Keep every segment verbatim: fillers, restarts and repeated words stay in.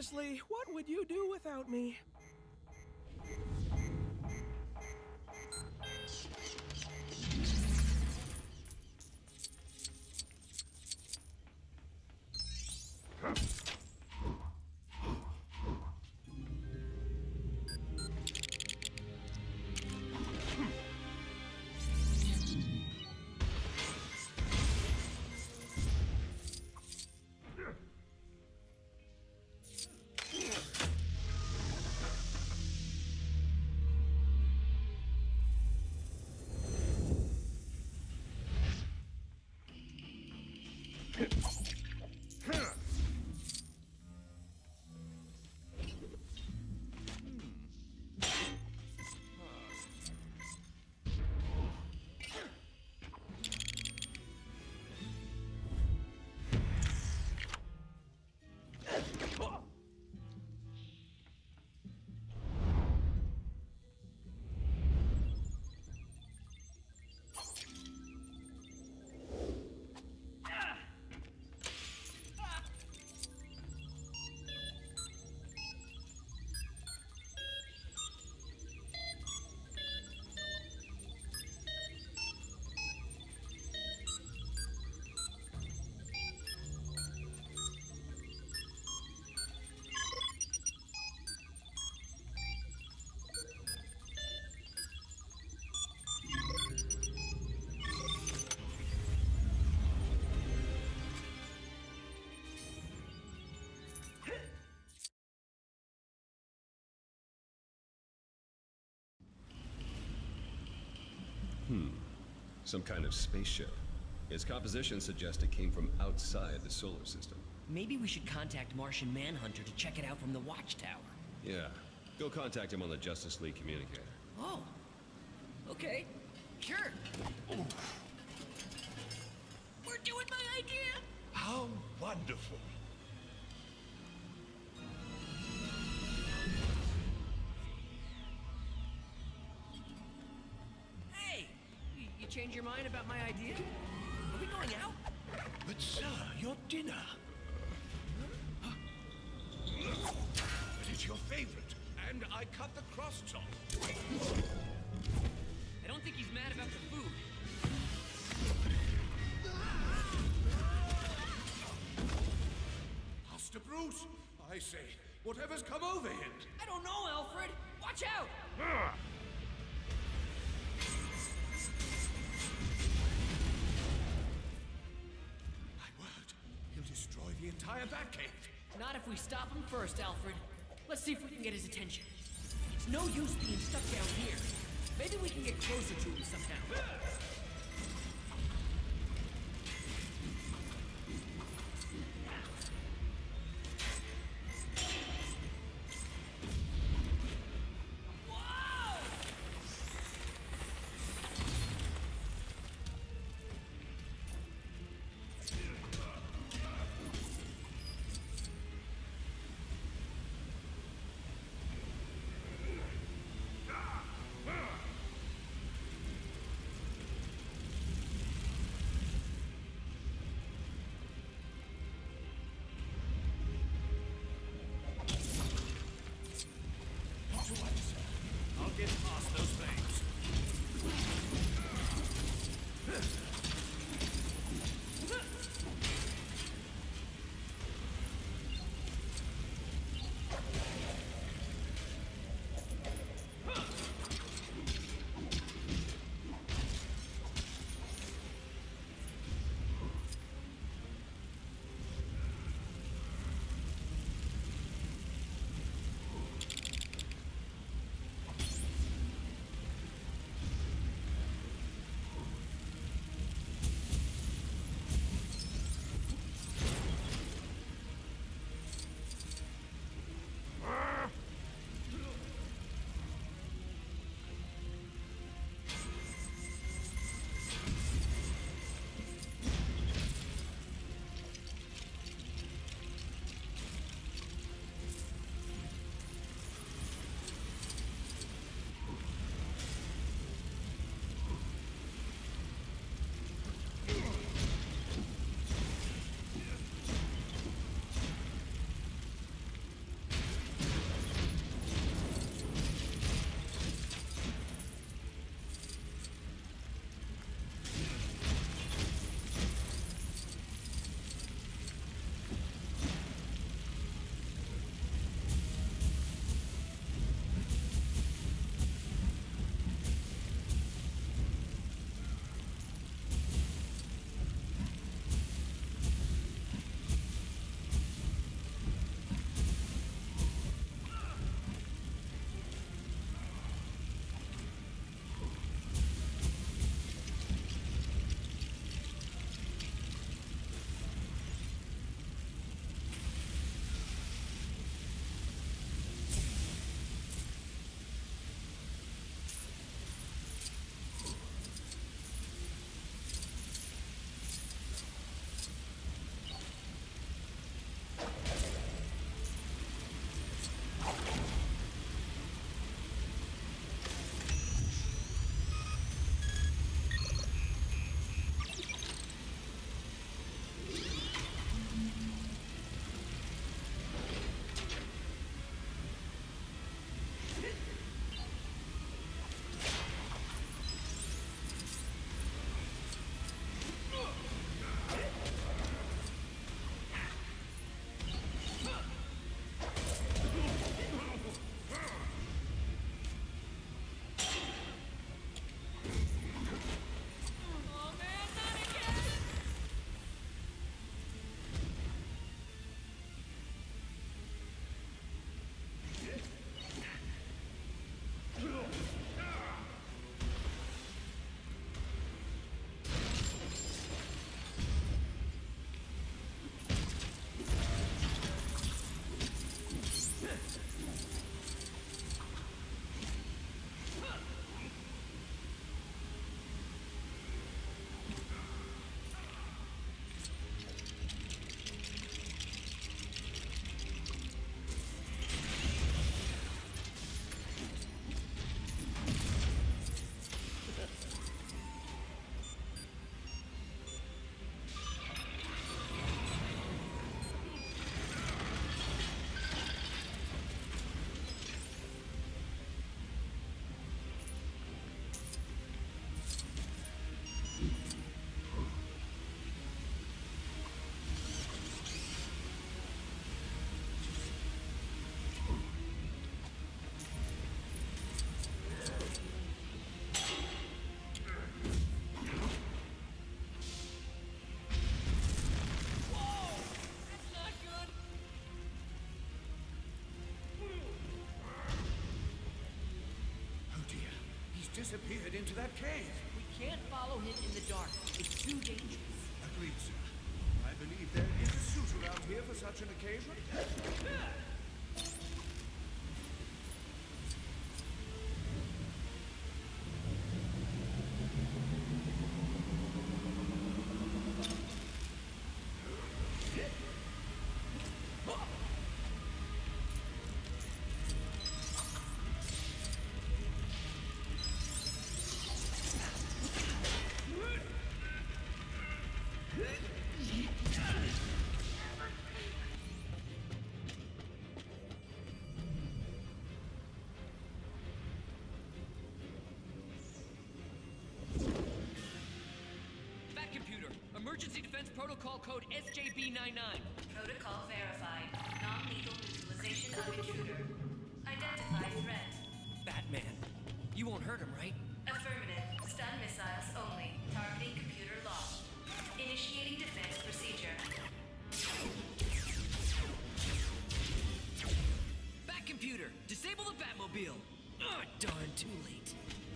Seriously, what would you do without me? Hmm. Some kind of spaceship. Its composition suggests it came from outside the solar system. Maybe we should contact Martian Manhunter to check it out from the watchtower. Yeah. Go contact him on the Justice League communicator. Oh. Okay. Sure. Oof. We're doing my idea! How wonderful. Hey! You, you changed your mind about my idea? Are we going out? But sir, your dinner. But it's your favorite, and I cut the crusts off. I don't think he's mad about the food. Master Bruce, I say, whatever's come over here. I don't know, Alfred! Watch out! My word, he'll destroy the entire Batcave. Not if we stop him first, Alfred. Let's see if we can get his attention. It's no use being stuck down here. Maybe we can get closer to him somehow. disappeared into that cave. We can't follow him in the dark. It's too dangerous. Agreed, sir. I believe there is a suit around here for such an occasion. Computer, emergency defense protocol code S J B ninety-nine. Protocol verified. Non-lethal neutralization of intruder. Identify threat. Batman. You won't hurt him, right? Affirmative. Stun missiles only. Targeting computer locked. Initiating defense procedure. Bat computer, disable the Batmobile. Oh, darn, too late.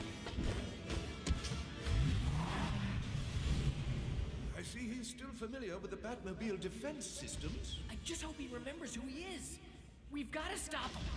I see he's still familiar with the Batmobile defense systems. I just hope he remembers who he is. We've got to stop him.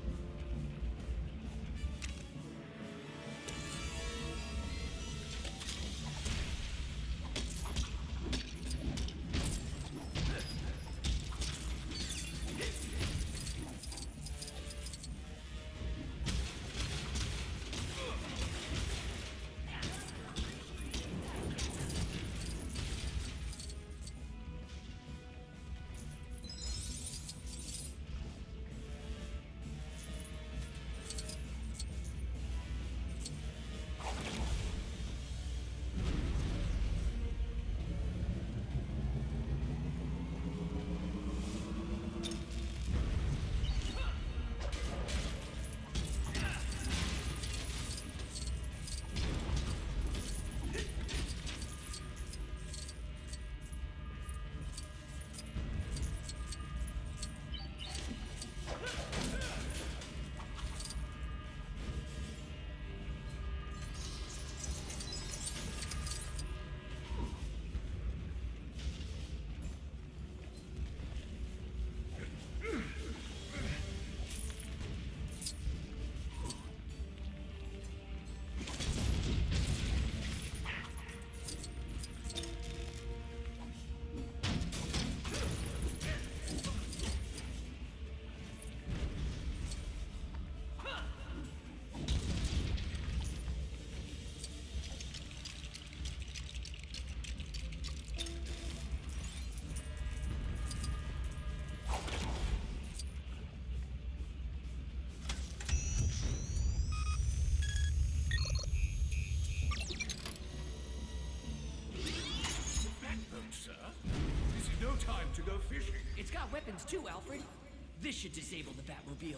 To go fishing. It's got weapons too, Alfred. This should disable the Batmobile.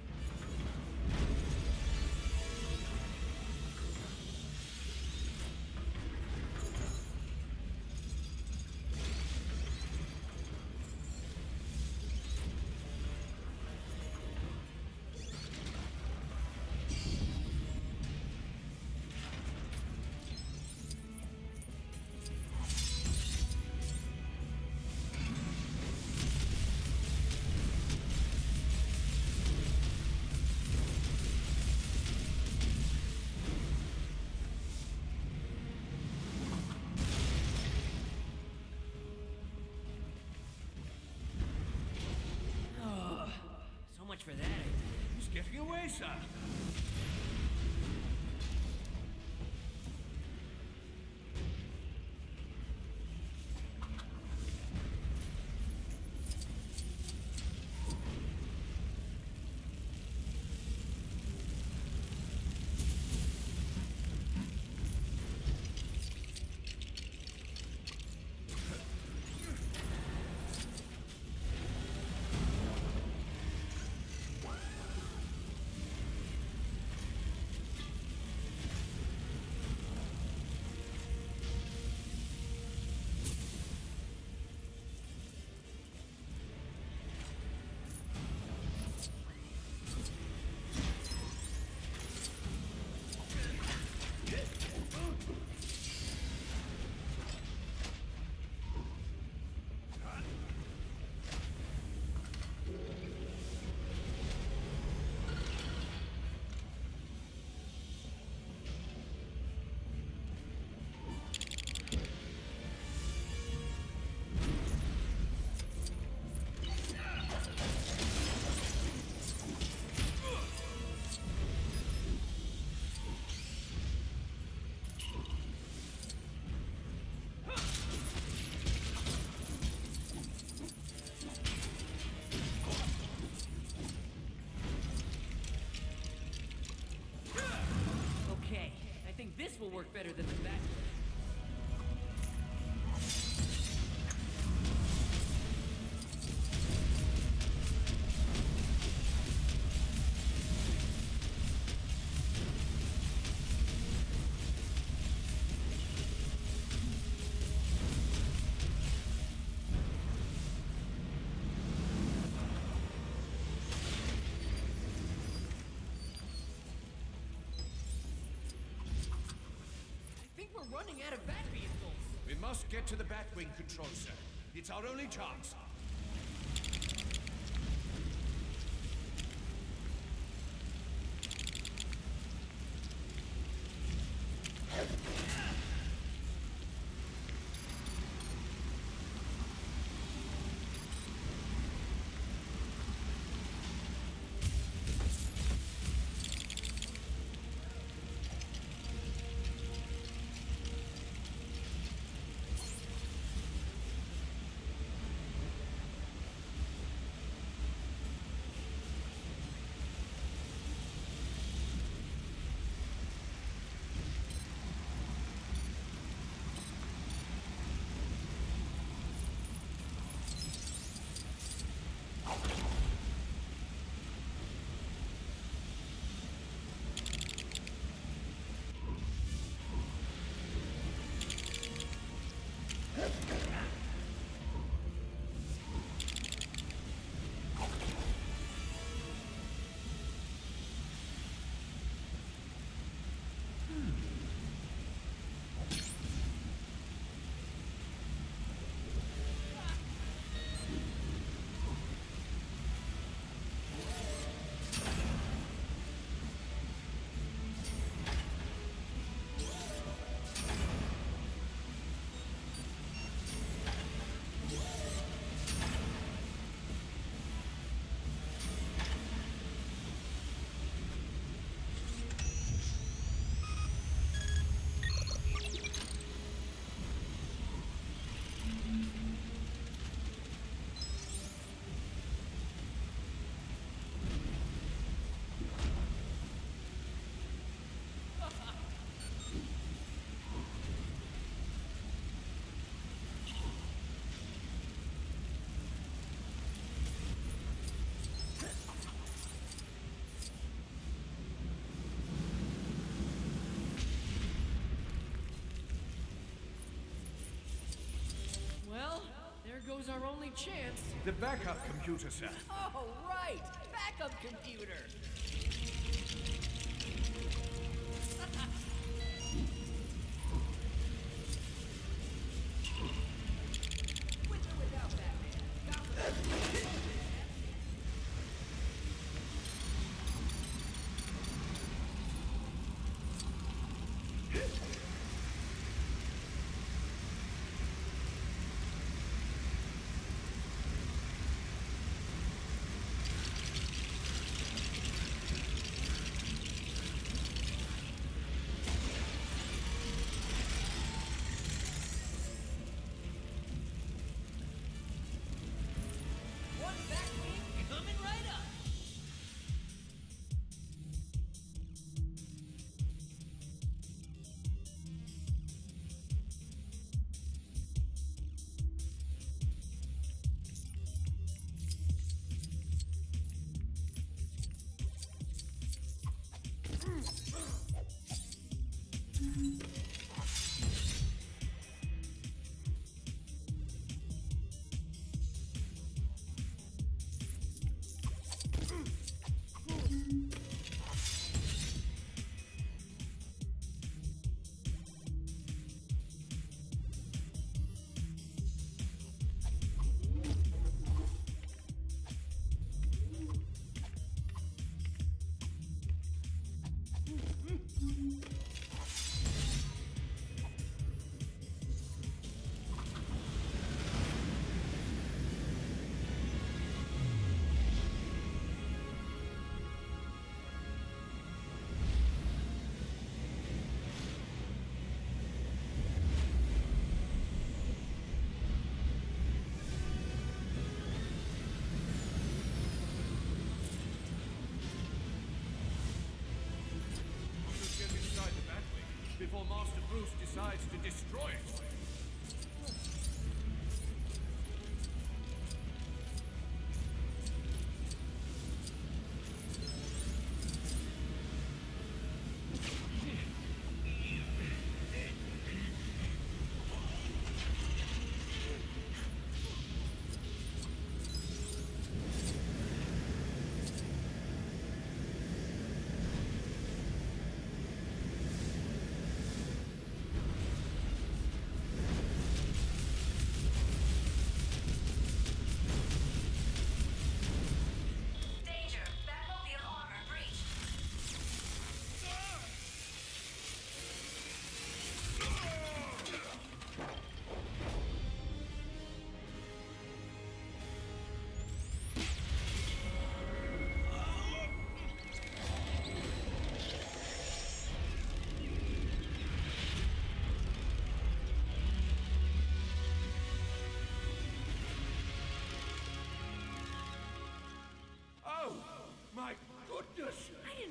For that. He's getting away, sir. we're running out of bat vehicles. We must get to the Batwing control cell. It's our only chance. There goes our only chance. The backup computer, sir. Oh, right! Backup computer! With or without Batman? One Batwing coming right up! Get inside the Batwing before Master Bruce decides to destroy it.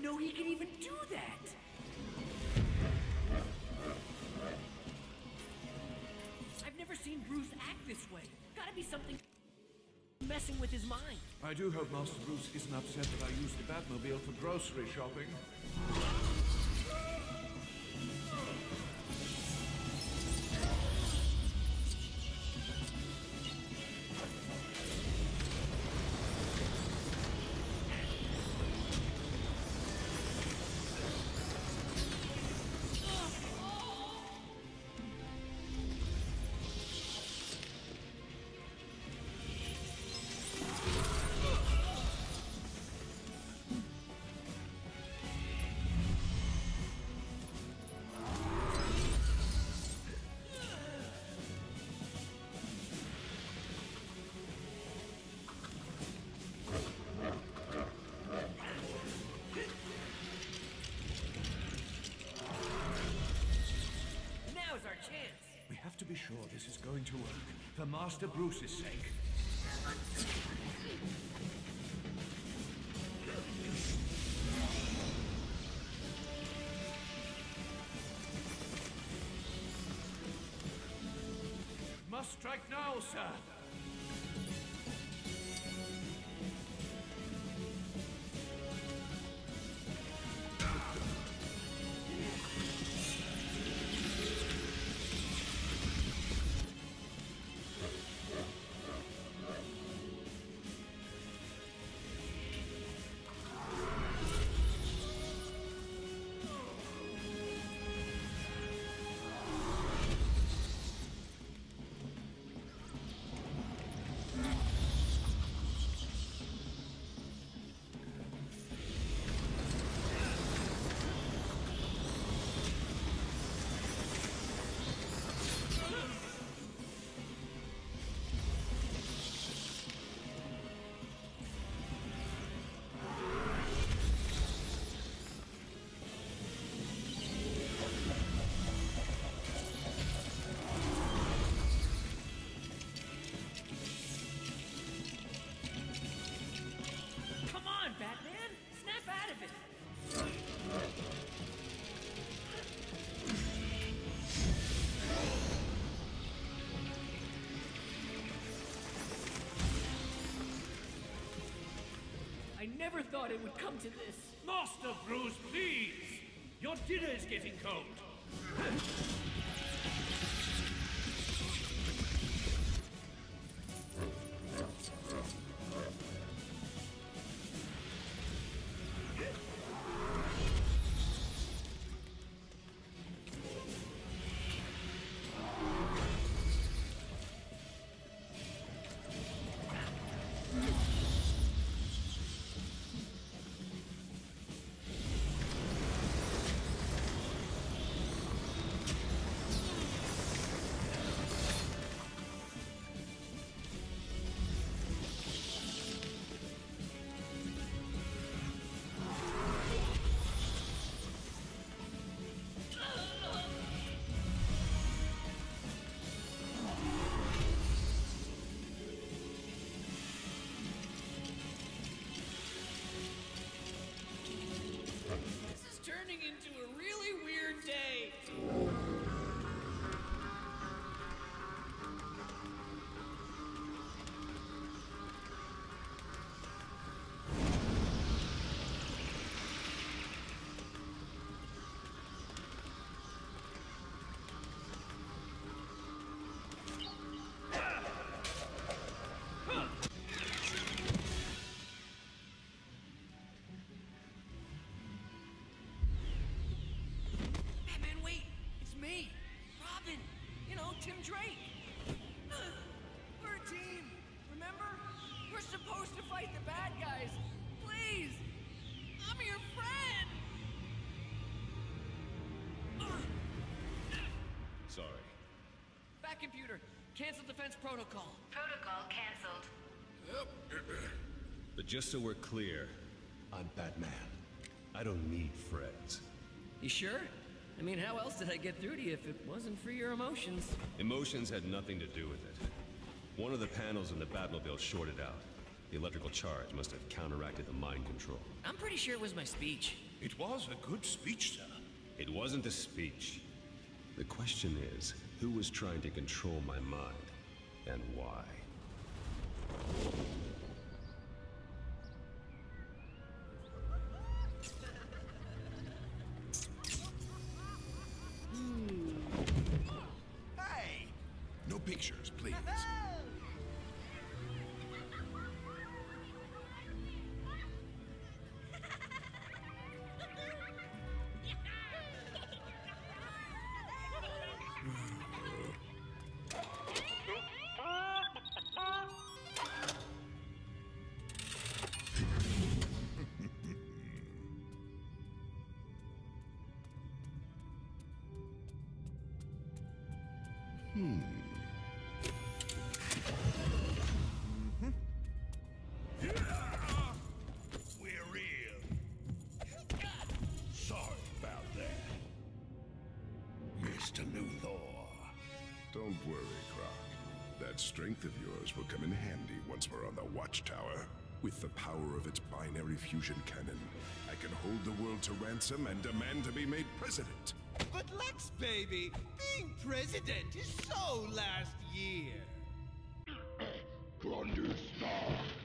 know he could even do that. I've never seen Bruce act this way. Gotta be something messing with his mind. I do hope Master Bruce isn't upset that I used the Batmobile for grocery shopping. We have to be sure this is going to work, for Master Bruce's sake. Must strike now, sir! I never thought it would come to this. Master Bruce, please! Your dinner is getting cold. Turning into a really weird day. Tim Drake! We're a team, remember? We're supposed to fight the bad guys. Please! I'm your friend! Sorry. Back computer. Cancel defense protocol. Protocol cancelled. But just so we're clear, I'm Batman. I don't need friends. You sure? I mean, how else did I get through to you if it wasn't for your emotions? Emotions had nothing to do with it. One of the panels in the Batmobile shorted out. The electrical charge must have counteracted the mind control. I'm pretty sure it was my speech. It was a good speech, sir. It wasn't the speech. The question is, who was trying to control my mind, and why? Hey! No pictures, please. Hmm. Mm-hmm. Yeah. We're in. Sorry about that. Mister Luthor. Don't worry, Croc. That strength of yours will come in handy once we're on the Watchtower. With the power of its binary fusion cannon, I can hold the world to ransom and demand to be made president. But Lex, baby, being president is so last year. Thunder Star.